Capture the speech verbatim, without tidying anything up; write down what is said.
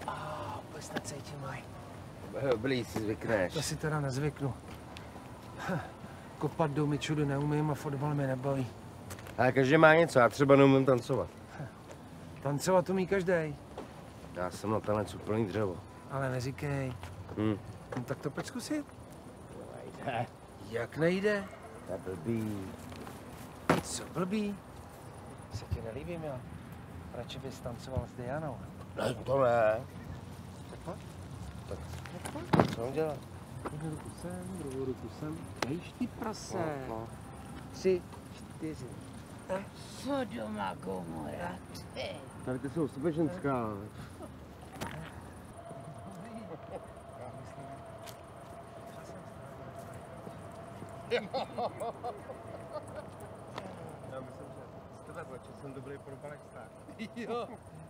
A vůbec necítím, maj. Blíž si zvykneš. To si teda nezvyknu. Kopat do myčudy neumím a fotbal mi nebaví. Ale každý má něco, já třeba neumím tancovat. Tancovat umí každý. Já jsem na tanec úplný dřevo. Ale neříkej. Hm. No, tak to pojď zkusit. Nejde. Jak nejde? To je blbý. Co blbý? Se ti nelíbím já. Radši bys tancoval s Dianou. Ne, to ne. Tak pojď. Tak Tak pojď. co mám dělat? Jednu ruku sem, druhou ruku sem. Dejš ty prase. No, no. Tři, čtyři. Sodoma Gomora, ty. Tady ty jsou super ženská. Já myslím, že z tebe začal jsem dobrý pro Balexták. Jo.